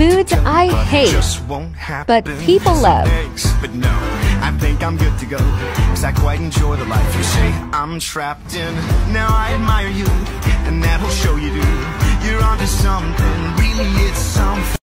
Foods I hate, but people love. But no, I think I'm good to go, 'cause I quite enjoy the life you say I'm trapped in. Now I admire you, and that'll show you do. You're onto something, really it's something.